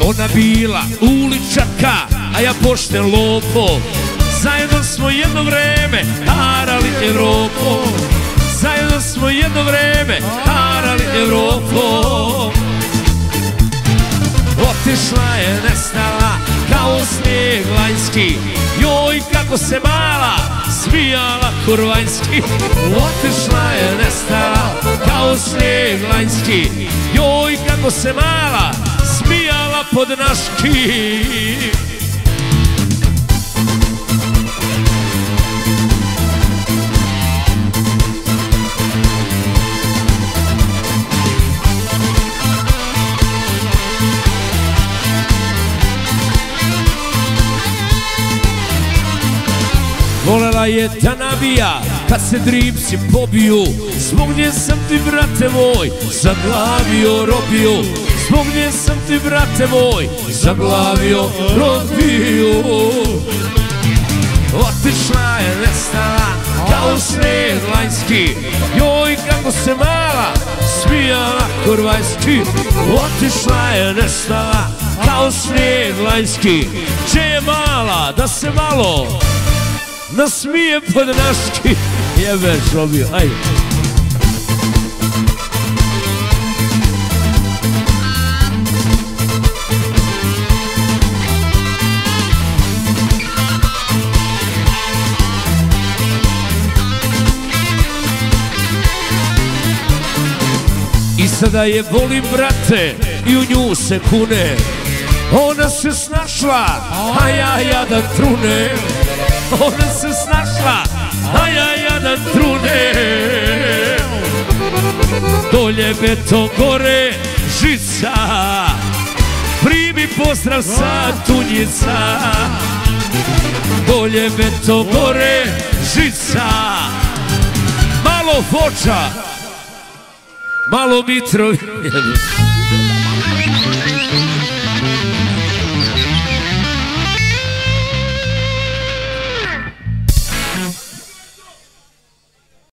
Ona bila uličarka, a ja pošten lopov. Zajedno smo jedno vreme harali Evropom. Zajedno smo jedno vreme harali Evropom. Otišla je, nestala kao snijeg lanjski. Joj, kako se mala smijala kurvanjski. Otišla je, nestala kao snijeg lanjski. Joj, kako se mala smijala podnaški. Volela je da navija kad se dripsi pobiju. Zbog nje sam ti, brate moj, zaglavio robiju. Zbog nje sam ti, brate moj, zaglavio robiju. Otišla je, nestala kao snijeg lanjski. Joj, kako se mala smijala kurvanjski. Otišla je, nestala kao snijeg lanjski. Če je mala da se malo nasmije podnaški. Jebeš robio, ajde. I sada je volim, brate, i u nju se kune. Ona se snašla, a ja jadan trune. Ona se snašla, a ja jadan trune. Dolje beton, gore žica. Primi pozdrav sa Tunjica. Dolje beton, gore žica. Malo Foča, malo Mitrovica.